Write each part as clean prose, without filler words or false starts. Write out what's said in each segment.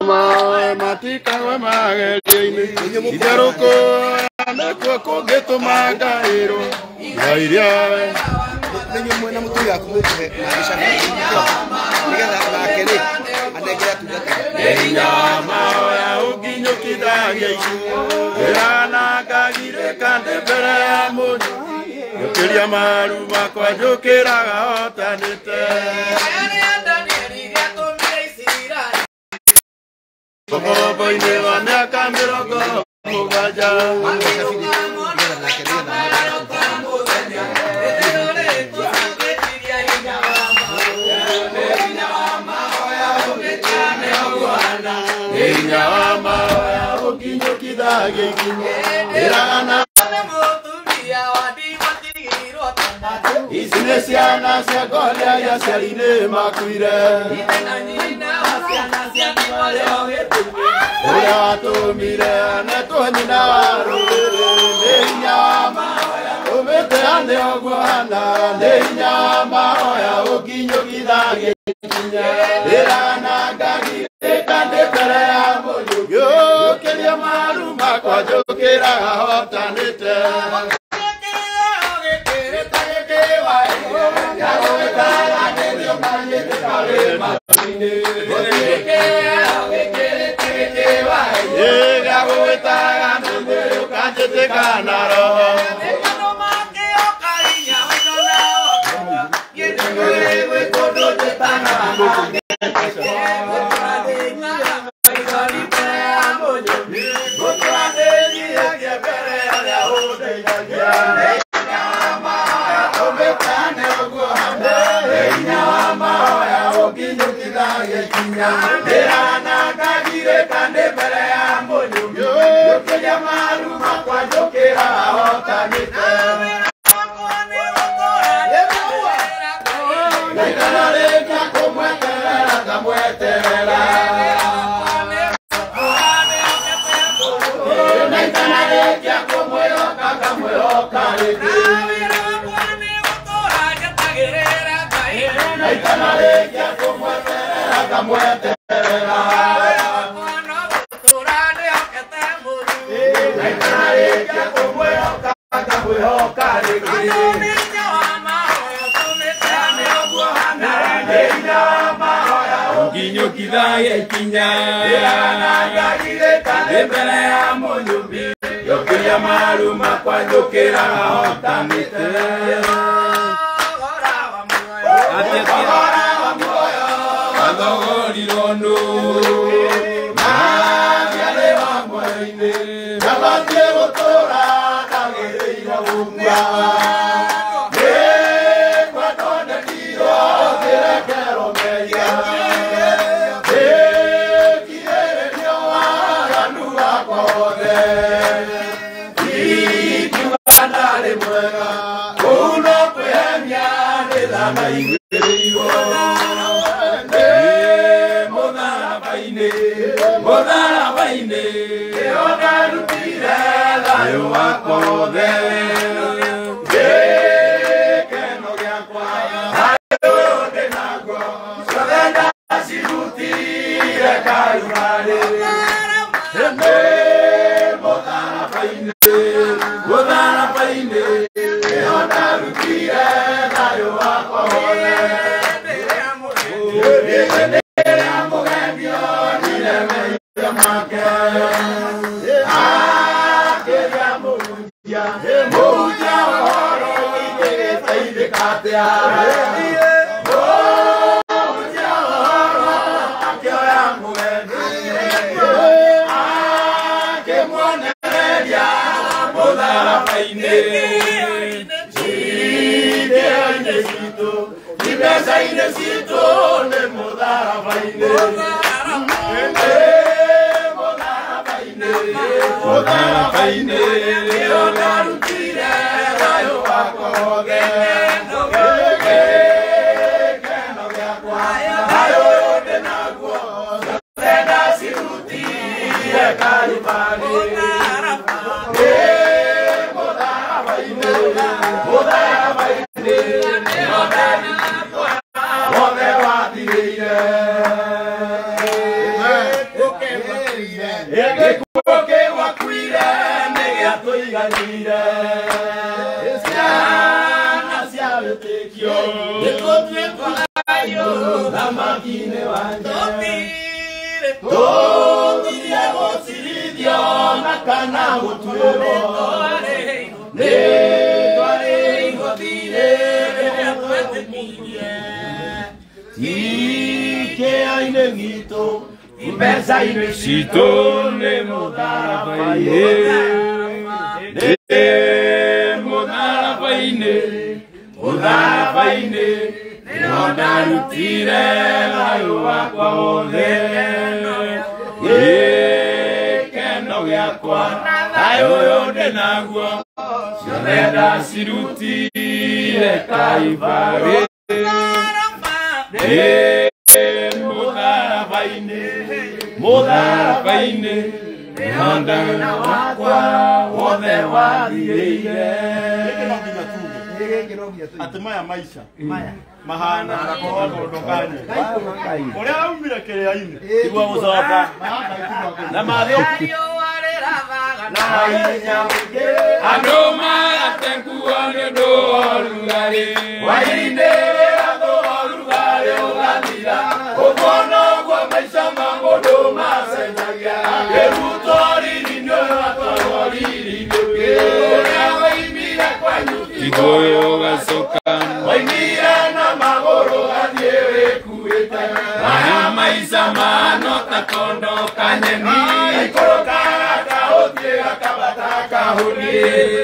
matika we mageriini itherũkũ nĩkuo kũngĩtũma ngaĩrwo ngairia we nĩnyuĩ mwena mũtumia waku mũkuhe nĩgetha nake rĩ anengere atungata hinya mahoya ũnginyũkithagia icio ĩranangagirĩka ndĩ mbere ya mũndũ njũkĩria maru makwa njũkĩraga hotanĩte Bobo-inĩ wa mĩaka 70 Ici nĩ ciana cia ngoria ya ciari-inĩ makuire ũrĩa watũmire anetwo nyina wa rũrĩrĩ nĩ hinya wa mahoya ũmĩte anĩ ũguo hana nĩ hinya wa mahoya ũkinyũkithagia ikinya rĩranangagirĩka ndĩ mbere ya mũndũ njũkĩria maru makwa njũkĩraga hotanĩte Gĩkuũ kĩgwakuire nĩ gĩatũiganire. Ciana cia wĩtĩkio nĩtũtuĩkaga ũthamaki-inĩ wa Ngai. Tũthiire gũcirithio na kana gũtuĩrwo nĩ twarĩ igoti-inĩ rĩrĩa twetĩkirie. Ti kĩeya-inĩ gitũ mbeca-inĩ citũ nĩ mũtharaba-inĩ, nĩ mũtharaba-inĩ, mũtharaba-inĩ nĩho ndarutire thayũ wakwa wothe. Gĩkeno gĩakwa thayũ ũyũ ndĩ naguo ciothe ndacirutire Kalvarĩ. Mũtharaba-inĩ nĩho thayũ wakwa wothe wathirĩire. Atĩ maya maica mahana ondokanye ũrĩa aumire kĩrĩa-inĩ tigua gũcoka na mathĩ andũ magate nguo nĩ ũndũ wa ũrugarĩ. Hwaĩ-inĩ rĩrĩa ũrugarĩ ũgathira, ũguo noguo maica ma mũndũ macenjagia. Gĩruto riri-inĩ ũyũ atwarwo riri-inĩ ũngĩ. Ũrĩa woimire kwanyu tigũyũ ũgacoka, woimire na magũrũ gathiĩ wĩkuĩte. Maya maica mano ta kondo kanyeni, gaikũrũkaga kaũthiĩ gakambata kahũni.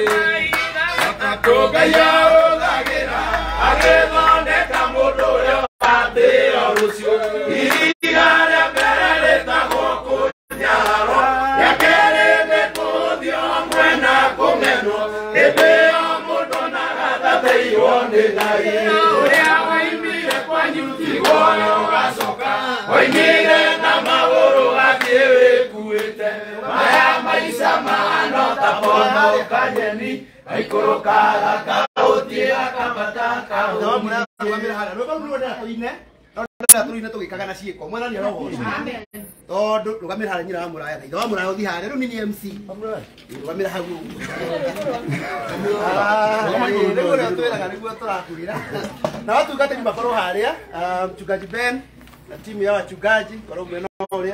Ngai ahũthagĩra agĩthondeka mũndũ ũrĩa watĩo rũciũ. Ihiga rĩa mbere rĩtagwo kũnyararwo, rĩa kerĩ nĩ kũthio mwena kũmenwo. Hĩndĩ ĩyo mũndũ nagathĩirwo nĩ Ngai. Ũrĩa woimire kwanyu tiguoyo ũgacoka, woimire na magũrũ gathiĩ wĩkuĩte. Maya maica mahana ta kondo kanyeni, gaikũrũkaga kaũthiĩ gakambata kahũni. Tũrine tũgĩkaga na ciĩko mwana nĩ arogocwo tondũ rũgamĩra harĩa nyina wa mũraya na ithe wa mũraya ũthiĩ harĩa rĩu nĩ MC rũgamĩra hau rĩu ũrĩa twĩraga nĩguo tũrakwĩra na watungatĩri makorwo harĩa mchungaji Ben na timu ya wachungaji korwo mwena ũrĩa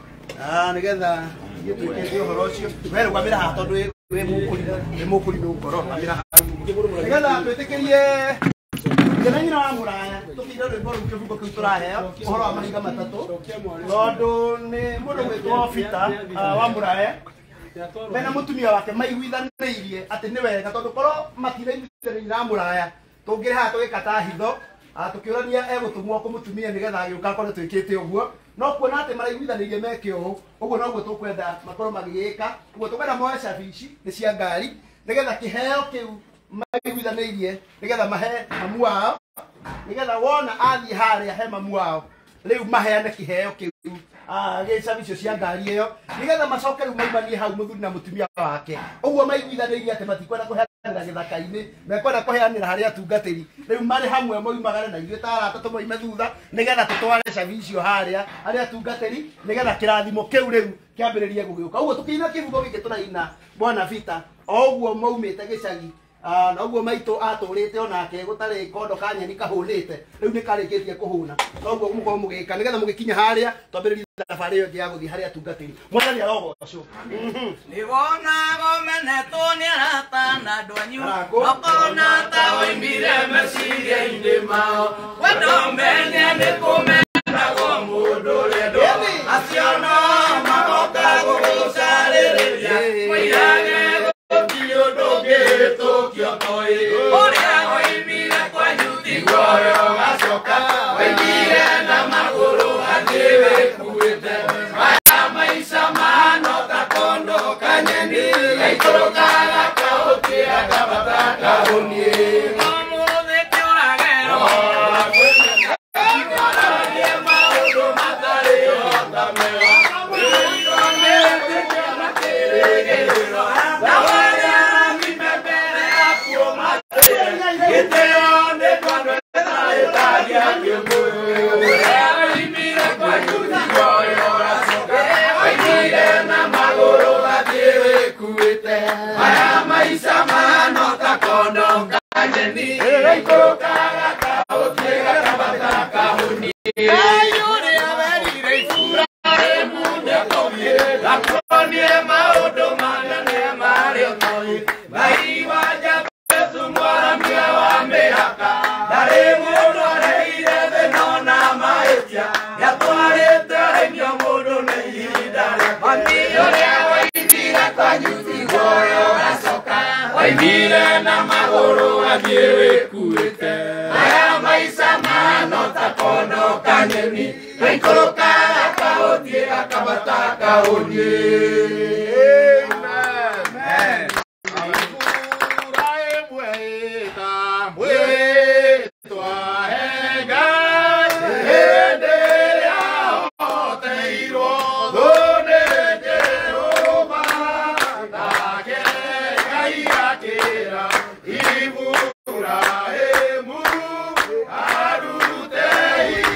nĩgetha gĩtuĩkĩte ũhoro ũcio we rũgamĩra haha tondũ wĩ mũkũri nĩũgũkorwo rũgamĩra hau nĩgetha twĩtĩkĩrie Kena nyina wa mũraya tũkĩire rwĩmbo rũu kĩbungo kĩu tũraheo ũhoro wa mahinga matatũ tondũ nĩ mũndũ gwĩtwo Peter wa mũraya mena mũtumia wake maiguithanĩirie atĩ nĩ wega tondũ korwo matiraiguithanĩirie na mũraya tũngĩrĩ haha tũgĩkata hitho tũkĩũrania egũtũmwo kũ mũtumia nĩgetha agĩũka akorwo twĩkĩte ũguo no kuona atĩ maraiguithanĩirie meke ũũ ũguo noguo tũkwenda makorwo magĩgĩka ũguo tũkwenda moe cabi ici nĩ cia ngari nĩgetha kĩheo kĩu maiguithanĩirie nĩgetha mahe mamu wao nĩgetha wona athiĩ harĩa he mamu wao rĩu maheane kĩheo kĩu gĩcabi icio cia ngari ĩyo nĩgetha macoke rĩu maimanie hau mũthuri na mũtumia wake ũguo maiguithanĩirie atĩ matikwenda kũheanĩra gĩthaka-inĩ mekwenda kũheanĩra harĩ atungatĩri rĩu marĩ hamwe moimagare na ithuĩ ta arata tũmoime thutha nĩgetha tũtware cabi icio harĩa harĩ atungatĩri nĩgetha kĩrathimo kĩu rĩu kĩambĩrĩrie gũgĩũka ũguo tũkĩina kĩbungo gĩkĩ tũraina Bwana Peter o ũguo maumĩte gĩcagi na ũguo maitũ atũrĩte onake gũtarĩ kondo kanyeni kahũnĩte rĩu nĩ karĩkĩtie kũhũna noguo mũkorwo mũgĩka nĩgetha mũgĩkinya harĩa twambĩrĩrie thabarĩ ĩyo ĩngĩ ya gũthiĩ harĩa atungatĩri mwathani arogocwo nĩ wona gomenetwo nĩ arata na andũ anyu makona ta woimire meciria-inĩ mao wendo menye nĩ kũmenagwo mũndũ ũrĩa ndo acio no magoka gũgũcarĩrĩria mũirage gũtirĩ ũndũ ũngĩhĩtũkio toĩ ũrĩa woimire kwanyu tiguoyo ũgacoka woimire na magũrũ athiĩ wĩkuĩte maya maica mahana ta kondo kanyeni gaikũrũkaga kaũthiĩ gakambata kahũni ũmũthĩ kĩũragero maũndũ matarĩ nyeni gaikũrũkaga kaũthiĩ gakambata kahũni kayũrĩa werire ibura rĩmundekorie gakuonie maũndũ manene marĩa ũtoĩ Ngai wa Jabezu mwaramia wa mĩhaka ndarĩ mũndũ areire thĩna ona mahĩtia nĩatwarĩte raimio mũndũ nĩ ihinda rĩake mami ũrĩa waitire kwanyu guoya ũgacoka waimire na magũrũ athiĩ wĩkuĩte aya maica mahana ta kondo kanyeni gaikũrũkaga kaũthiĩ gakambata kahũni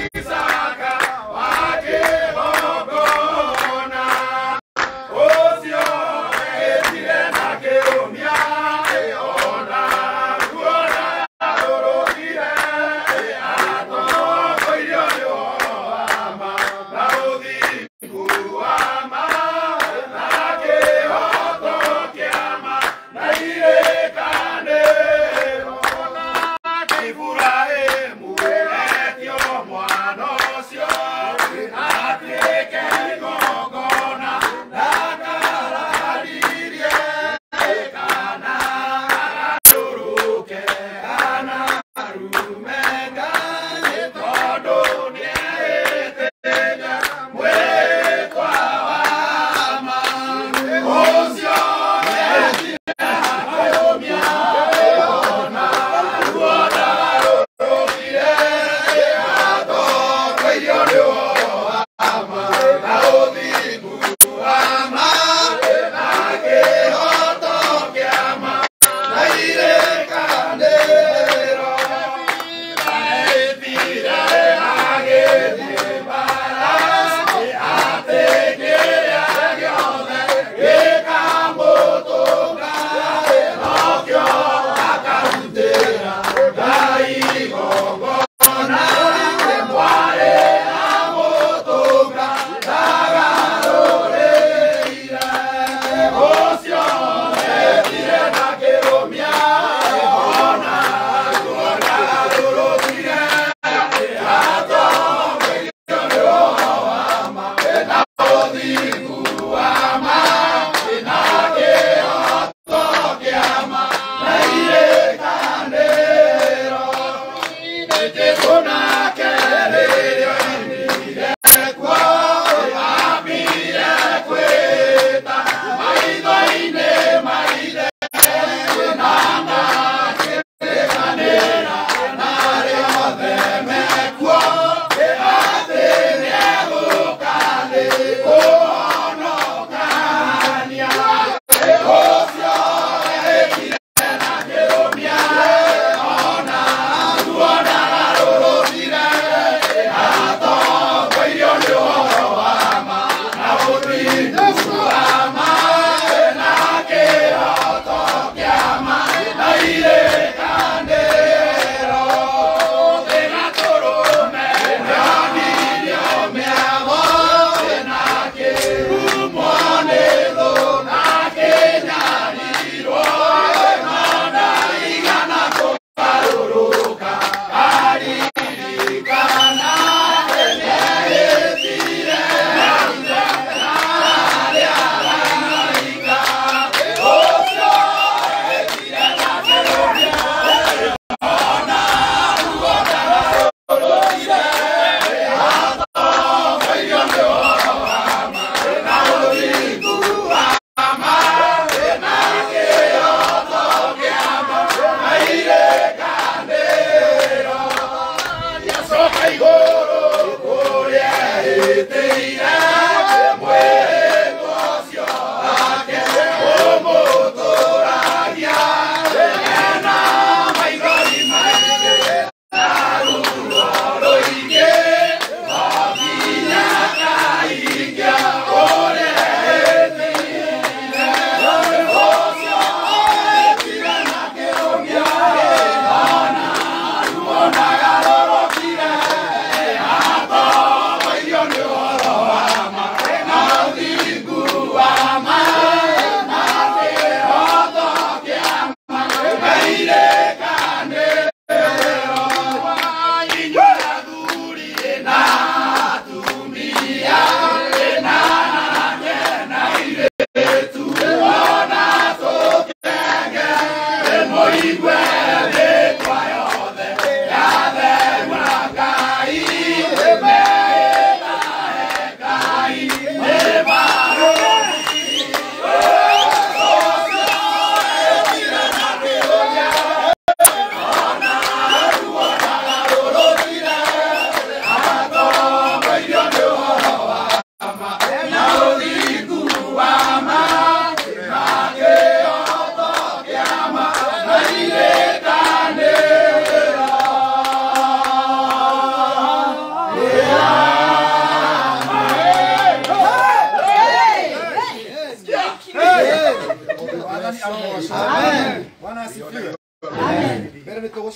Oh,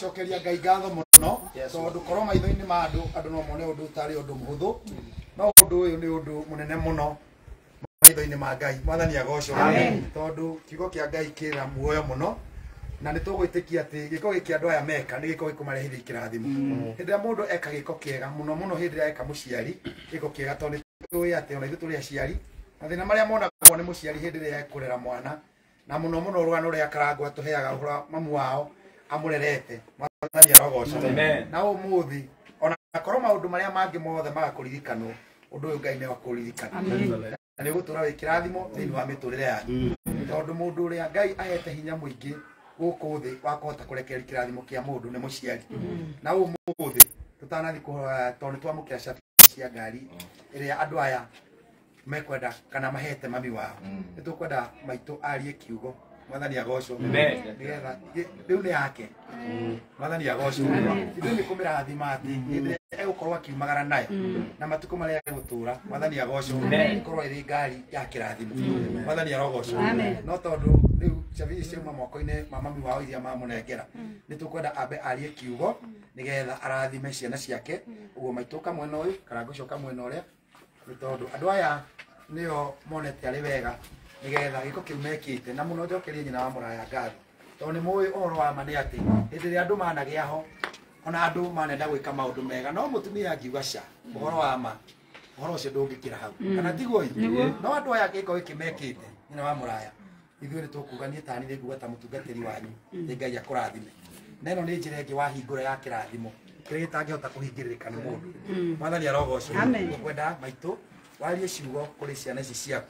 turacokeria Ngai ngatho muno tondu korwo maitho-ini ma andu no mone undu utari undu muhuthu no undu uyu ni undu munene muno maitho-ini ma Ngai. Mwathani agocwo tondu kiugo kia Ngai kira muoyo muno na nĩ tũgwĩtĩkia atĩ gĩko gĩkĩ andũ aya meka nĩ gĩko gĩkũmarehithia kĩrathimo. Hĩndĩ ĩrĩa mũndũ eka gĩko kĩega mũno mũno hĩndĩ ĩrĩa eka mũciari gĩko kĩega tondũ nĩtũĩ atĩ ona ithuĩ tũrĩ aciari mathĩna marĩa monagwo nĩ mũciari hĩndĩ ĩrĩa ekũrera mwana na mũno mũno rũgano rũrĩa akarangwo atũheaga ũhoro mamu wao amũrerete. Mwathani arogocwo na ũmũthĩ ona korwo maũndũ marĩa mangĩ mothe magakũririkanwo ũndũ ũyũ Ngai nĩ wakũririkana na nĩ ũgũtũra wĩ kĩrathimo thĩinĩ wa mĩtũrĩre yanyu tondũ mũndũ ũrĩa Ngai ahete hinya mũingĩ gũkũ thĩ wa kũhota kũrekereria kĩrathimo kĩa mũndũ nĩ mũciari. Na ũmũthĩ tũtanathi tondũ nĩ twamũkĩra cabi cia ngari ĩrĩa andũ aya mekwenda kana mahete mami wao nĩ tũkwenda maitũ arie kiugo. Mwathani agocwo nĩgetha rĩu nĩ yake. Mwathani agocwo ithuĩ nĩ kũmĩrathima atĩ hĩndĩ ĩrĩa egũkorwo akiumagara nayo na matukũ marĩa egũtũra Mwathani agocwo ĩkorwo ĩrĩ ngari ya kĩrathimo. Mwathani arogocwo no tondũ rĩu cabi ciauma moko-inĩ ma mami wao iria mamũnengera nĩ tũkwenda ambe arie kiugo nĩgetha arathime ciana ciake. Ũguo maitũka mwena ũyũ kana ngũcoka mwena ũrĩa nĩ tondũ andũ aya nĩo monete arĩ wega nĩgetha gĩko kĩu mekĩte na mũno njokerie nyina wa mũraya ngatho tondũ nĩ mũĩ ũhoro wa ma nĩ atĩ hĩndĩ ĩrĩa andũ managĩa ho ona andũ manenda gwĩka maũndũ mega no mũtumia angiuga ca ũhoro wa ma ũhoro ũcio ndũngĩkĩra hau kana tiguo no andũ aya gĩko gĩkĩ mekĩte nyina wa mũraya ithuĩ nĩ tũkuga niĩ tani nĩ nguga ta mũtungatĩri wanyu nĩ Ngai akũrathime na ĩno nĩ njĩra ĩngĩ wa hingũra ya kĩrathimo kĩrĩa gĩtangĩhota kũhingĩrĩrĩka nĩ mũndũ. Mwathani arogocwo tũkwenda maitũ warie ciugo kũrĩ ciana ici ciaku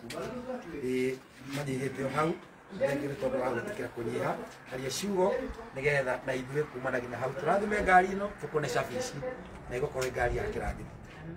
manyihĩte o hau thengio nĩ tondũ wa gwĩtĩkĩra kũnyiha aria ciugo nĩgetha na ithuĩ kumanagia na hau tũrathime ngari ĩno tũkone cabi ici na ĩgũkorwo ngari ya kĩrathimo.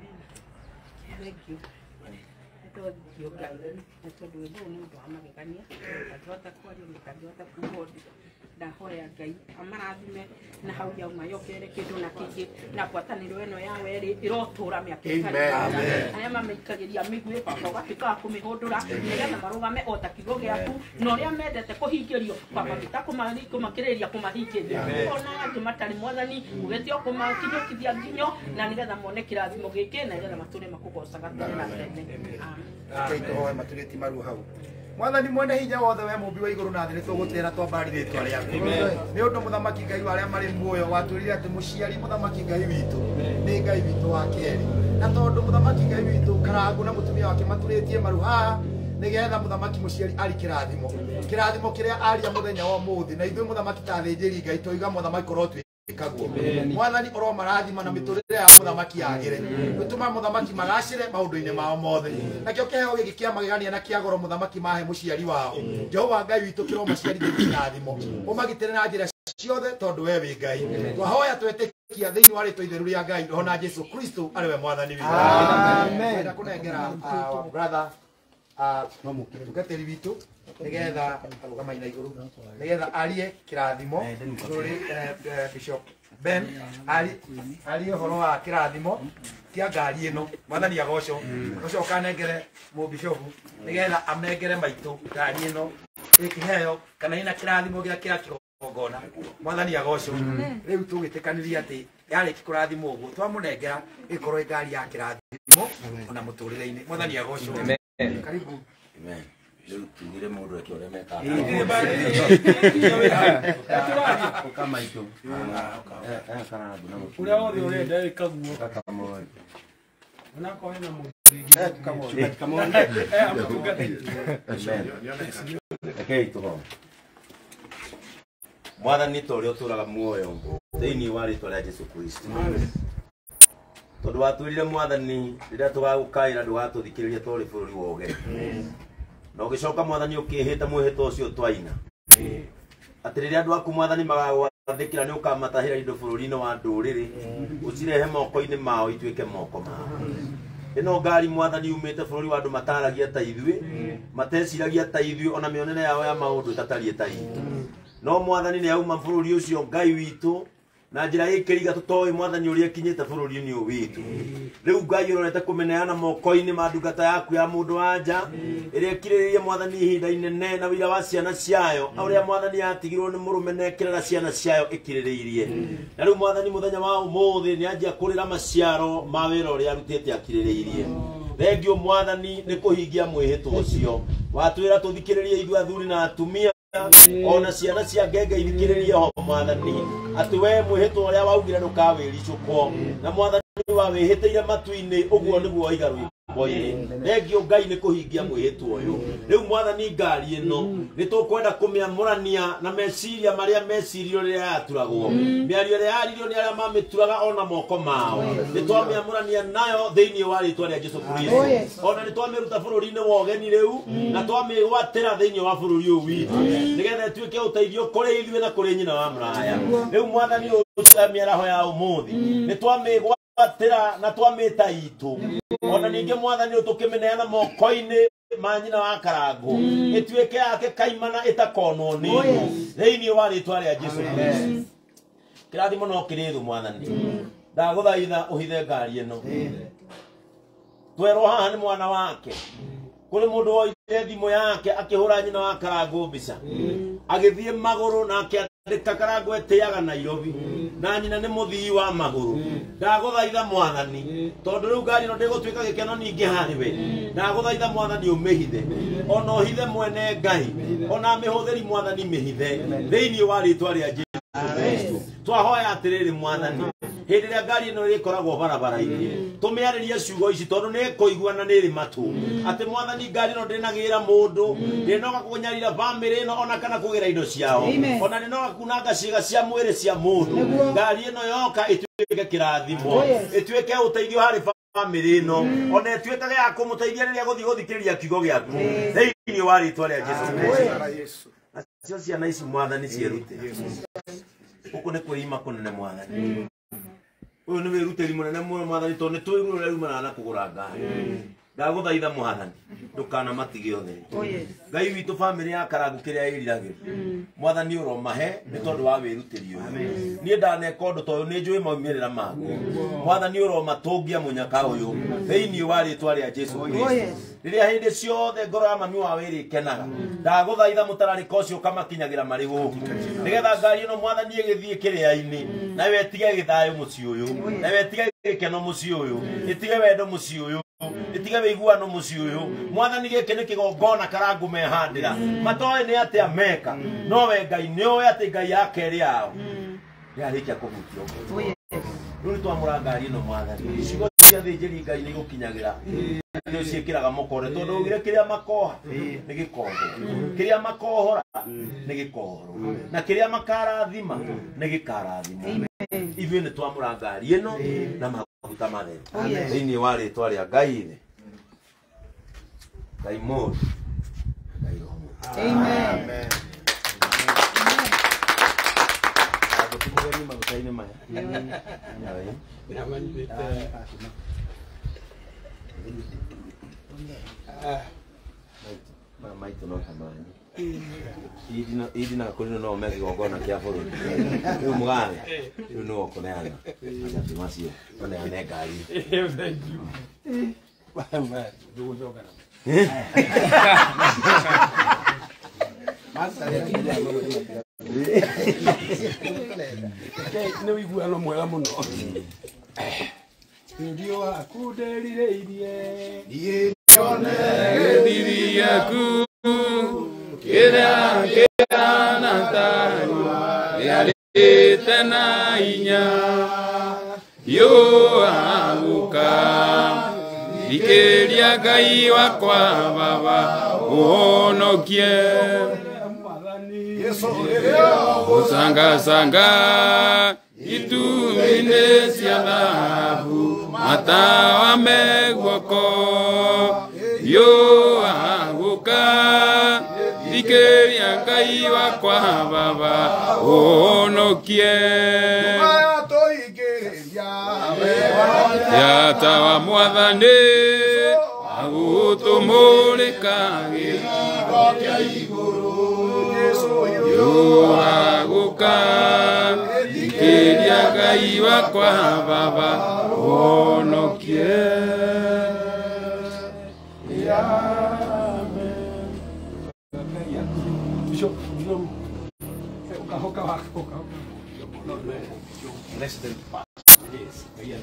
Ndio Ngai na tondũ ũndũ nĩ ũndũ wa magegania ngahota kwaria ngahota kuuga ndahoya Ngai amarathime na hau yauma yokere kĩndũ na kĩngĩ na ngwatanĩro ĩno yao erĩ ĩrotũra mĩaka ĩtarĩ arĩa mamĩikagĩria mĩguĩ baba ũgatuĩka wa kũmĩhũndũra nĩgetha marũgame o ta kiugo gĩaku na ũrĩa mendete kũhingĩrio baba gĩtakũmakĩrĩria kũmahingĩria ona angĩ matarĩ Mwathani ũgĩtio kũmakinyũkithia nginyo na nĩgetha mone kĩrathimo gĩkĩ na nĩgetha matũre makũgocaga tene na tene. Tũhoe matũrĩti maru hau. Mwathani mwene hinya wothe we mũmbi wa igũrũ na thĩ nĩ tũgũtĩra twambari rĩtwa rĩaku nĩ ũndũ mũthamaki Ngai wa arĩa marĩ muoyo watwĩrire atĩ mũciari mũthamaki Ngai witũ nĩ Ngai witũ wa kerĩ na tondũ mũthamaki Ngai witũ Karangũ na mũtumia wake matũrĩtie maru haha nĩgetha mũthamaki mũciari ari kĩrathimo kĩrĩa aria mũthenya wa ũmũthĩ na ithuĩ mũthamaki ta thĩnjĩri Ngai tũiga mũthamaki korwo twĩkagwo. Mwathani oro marathima na mĩtũrĩre ya mũthamaki yagĩre gũtũma mũthamaki magacĩre maũndũ-inĩ mao mothe nakĩo kĩheo gĩkĩ kĩa magegania na kĩa goro mũthamaki mahe mũciari wao Jehova Ngai witũ kĩro maciarithie kĩrathimo ũmagitĩre na njĩra ciothe tondũ we wĩ Ngai twahoya twetĩkia thĩinĩ wa rĩtwa itheru rĩa Ngai roho na Jesũ Kristo arĩ we Mwathani witũ. Amen. Kũnengera brother mũtungatĩri witũ nĩgetha arũgama ina igũrũ nĩgetha arie kĩrathimo kũrĩ Bishop Ben arie ũhoro wa kĩrathimo kĩa ngari ĩno. Mwathani agocwo ũcoka anengere mũbishopu nĩgetha amengere maitũ ngari ĩno ĩkĩheo kana ĩna kĩrathimo gĩa kĩra kĩgongona. Mwathani agocwo rĩu tũgĩtĩkanĩria atĩ yarĩki kũrathimwo ũguo twamũnengera ĩkorwo ngari ya kĩrathimo ona mũtũrĩre-inĩ. Mwathani agocwo. Karibu. Amen. Leo tungire mũndũ ake ũrĩa meka kama hiyo kana ũrĩa wothe ũrenda ĩkaguo kama onako hena mũndũ okay tuho Mwathani ta ũrĩa ũtũraga muoyo thĩinĩ wa rĩtwa rĩa Jesũ Kristo tondũ watwĩrire Mwathani rĩrĩa tũgagũkaĩra ndũgatũthikĩrĩria tũrĩ bũrũri wa ũgeni na ũgĩcoka Mwathani ũkĩhĩte mwĩhĩtwo ũcio twaina atĩ rĩrĩa andũ aku Mwathani magagwathĩkĩra nĩ ũkamatahĩra indo bũrũri-inĩ wa ndũrĩrĩ ũcirehe moko-inĩ mao ituĩke moko mao. Ĩno ngari Mwathani umĩte bũrũri wa andũ mataragia ta ithuĩ mateciragia ta ithuĩ ona mĩonere yao ya maũndũ ĩtatariĩ ta ithuĩ no Mwathani nĩ auma bũrũri ũcio Ngai witũ na njira ikiriga tutoi mwathani uria kinyite bururi-ini uyu witu riu Ngai urorete kumeneana moko-ini ma ndungata yaku ya mundu wanja iria ikiriririe mwathani ihinda inene na wira wa ciana ciayo uria mwathani yatigirwo ni murume nekirera ciana ciayo ikiririirie na riu mwathani muthenya wa umuthi ni anjia kurira maciaro ma wira uria arutite akiririirie thengio mwathani ni kuhingia mwihitwo ucio watwira tuthikiririe ithu athuri na atumia ona ciana cia ngenge ithikiririe ho mwathani ati we mwihitwo uria waugire ndukawiricukwo na mwathani wa wihitiire matu-ini uguo niguo waiga rwimbo-ini thengio Ngai ni kuhingia mwihitwo uyu riu mwathani ngari ino ni tukwenda kumiamurania na meciria maria mecirio riria yaturagwo miario ria yaririo ni aria mamituraga ona moko mao ni twamiamurania nayo thiini wa ritwa ria Jesu Kristo ona ni twamiruta bururi-ini wa ugeni riu na twamigwatira thiini wa bururi uyu witu nigetha ituike uteithio kuri ithuĩ na kuri nyina wa mraya riu mwathani miaraho ya umuthi ni twamigwatira na twamita itu ona ninge mwathani utukimeneana moko-ini ma nyina wa karangu ituike yake kaimana itakonwo ni thiini wa ritwa ria Jesu Kristo kirathimo no kirithu mwathani ndaguthaitha uhithe ngari ino twerwo haha ni mwana wake kuri mundu woire thimu yake akihura nyina wa karangu mbica agithie maguru na akiandika karangu etiaga Nairobi na nyina ni muthii wa maguru ndaguthaitha mwathani tondu riu ngari no ndigutwika gikeno ningi hariwe ndaguthaitha mwathani umihithe ona uhithe mwene Ngai ona mihuthiri mwathani mihithe thiini wa ritwa ria Jesu Kristo twahoya atiriri mwathani hindi ria ngari ino rikoragwo barabara-ini tumiaririe ciugo ici tondu ni kuiguana ni ri matu ati mwathani ngari ino ndinagira mundu ndinoga kunyarira family ino ona kana kugira indo ciao ona ndinoga kunanga ciiga cia mwiri cia mundu ngari ino yoka ituike kirathimo ituike uteithio hari family ino ona ituike ya kumuteithia riria guthikiriria kiugo giaku thiini wa ritwa ria Jesu Kristo acio ciana ici mwathani cierute uku ni kuima kunene mwathani uyu ni wiruteri munene mwathani tondu ni twi ruru riumana na kugura ngari ndaguthaitha mwathani ndukana matige utheri Ngai witu family ya karangu kiria iriragir mwathani uromahe ni tondu wa wiruteri uyu nie ndaneka undu toyu ni njui maumirira maku mwathani uromatungia munyaka uyu thiini wa ritwa ria Jesu Kristo riria hindi ciothe ngoro ya mami wa wiri kenaga ndaguthaitha mutararika ucio kamakinyagira mari guku nigetha ngari ino mwathani igithie kiria-ini na wetige githayo mucii uyu na wetige gikeno mucii uyu itige wendo mucii uyu itige wiguano mucii uyu mwathani giki ni kigongona karangu mehandira matoe ni atia meka no we Ngai ni oe ati Ngai yake ri ao yarikia kuvutio riu twamura ngari ino mwathani ciugo cia thinjiri Ngai ni gukinyagira ndio ciikiraga mukore tondu ugire kiria makoha ni gikoho kiria makohora ni gikohoro na kiria makarathima ni gikarathima ithuĩ nĩ twamũra ngari ĩno na maguta matheru thĩinĩ wa rĩtwa rĩa Ngai thĩ Ngai mũndũ Ngai roho amen maguta-inĩ maya maitũ no tamani idi na kuri no meki gogona kia bururi riu mugane riu no kuneana ati macio kuneana ngari Bye ndugu ndoka nä wä iguano mwega må no ndio akunderireirie gäthiri aku kä rä na tari rä arä te na hinya yå agåka thikä ria Ngai wakwa baba ũhonokie gũcangacanga itumi-inĩ cia thahabu matawa me guoko yũ agũka thikĩria Ngai wakwa baba ũhonokie yatawa mwathani agũtũmũrĩkagĩra yũ agũka thikĩria Ngai wakwa baba honokie. Less than past days.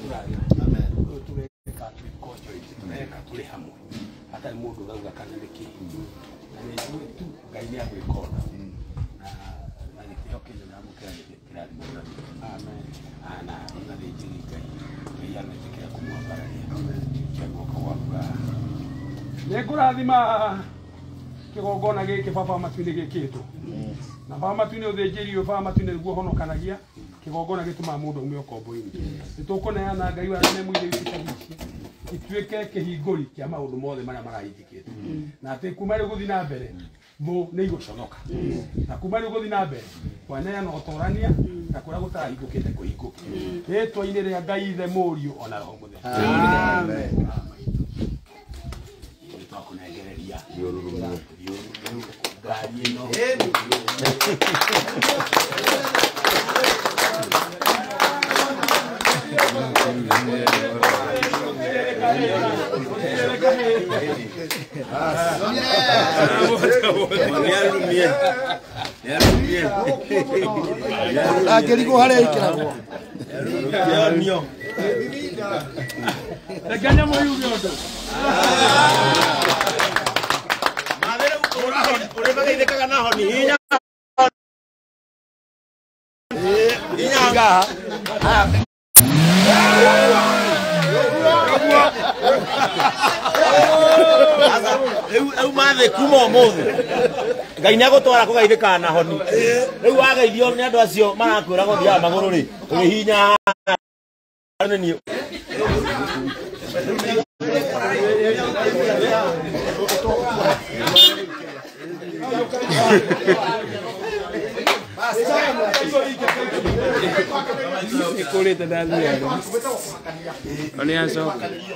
Hata mundu gauga kana niki na ni tu Ngai ni agwikona na gitio kinyu na mukira kirari mwana. Amen. Ana ina ni jiri Ngai ya metikira kumwambararia. Kego kwa nekurathima kigongona giki baba matuini gikitwo na baba matuini uthinjiri baba matuini niguo honokanagia kigongona gituma mundu ume okombo-ini nitukuneana Ngai wa nene mwire icitagici ituike kihinguri kia maundu mothe maria marahingikite na ati kuma riu guthi na mbere mo ni iguconoka na kuma riu guthi na mbere kwaneana utorania na kuria gutarahingukite kuhinguke ritwa-ini ria Ngai ithe Mũriũ ona Roho Mũtheru. Amen. Kunegereria ngari ino Angĩrigwo harĩa ikĩragwo rekanya mũyuge ũndũ Ore magaithĩkaga naho ni hinya hinya eu mathe kuma ũmũthĩ Ngai nĩagũtwara kũgaithĩkaga naho ni rĩu wageithio nĩ andũ acio marakwĩra gũthiaga magũrũ rĩ ũrĩ hinya nĩ Ikulite ndani ya oni aso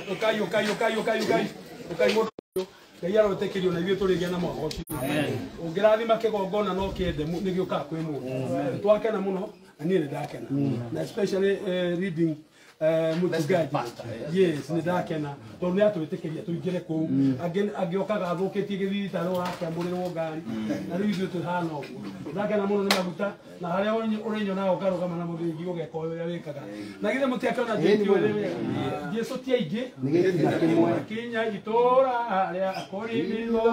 ukai mũndũ Ngai arotekerio na ithuĩ tũrĩgia na mwaka ũcio ũngĩrathima kĩgongona no kĩende nĩ gĩũkaga kwĩ mũndũ twakena mũno na niĩ nĩ ndakena na especially reading Mutugaji. Yes, nĩ ndakena tondũ nĩ atwĩtĩkĩria tũingĩre kũu angĩokaga athũkĩtie gĩthitaro ũrakĩamũrĩrwo ngari na rĩu ithuĩ tũhana ũguo ndakena mũno nĩ maguta na harĩa ũrĩnyonaga ũkarũgama na mũthĩngi ũgeka ũrĩa wĩkaga na githĩ mũtiakĩona Jesũ ti aingĩ nĩ Kinya itũũra harĩa akũrĩmirwo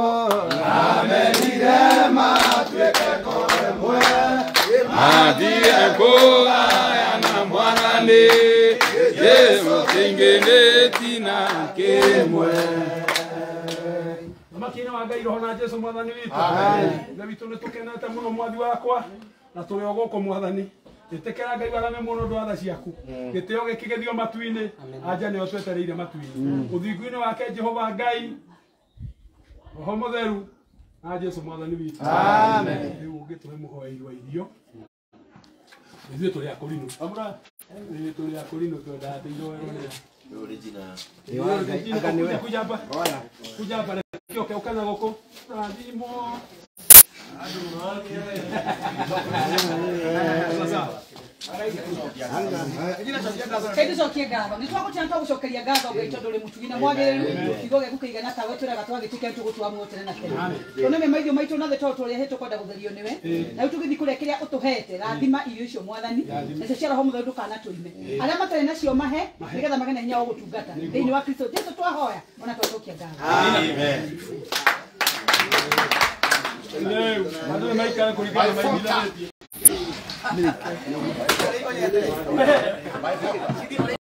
amenire matuĩke kũremwe athiĩ kũgaya na mwathani yemutingĩnĩti na kĩmwe makina wa Ngai roho na Jesũ mwathani witũ Ngai witũ nĩ tũkenete mũno mwathi wakwa na tũrĩ o gũkũ mwathani ĩtĩkĩra Ngai warame mũno ndwatha ciaku gĩtĩo gĩkĩgethio matu-inĩ anja nĩo twetereire matu-inĩ ũthingu-inĩ wake Jehova Ngai Roho Mũtheru na Jesũ mwathani witũ amen rĩu ũngĩtũhe mũhoei wa irio ithuĩ tũrĩ akũrinũ tũrĩ akũrinũ twendaga tũiroerwo nĩ kuja hapa kioke ukana goko adimo Tucokie ngatho nĩ twagũtira twagũcokeria ngatho Ngai tondũ ũrĩ mũtugi na mwagĩrĩru kiugo gĩaku kĩigana tawe twĩraga twagĩtĩkia tũgũtua muoyo tene na tene tũnĩme maitho maitũ na thĩ tondũ tũrĩa hĩtũ kwenda gũtherio nĩwe na rĩu tũgĩthiĩ kũrĩa kĩrĩa ũtũhete rathima irio icio mwathani nacio cia Roho Mũtheru ndũkanatũime arĩa matarĩ nacio mahe nĩgetha magĩe na hinya wa gũtungata thĩinĩ wa Kristo Jesũ twahoya ona twacokia ngatho amen leo andũ maikara kũringana na maitho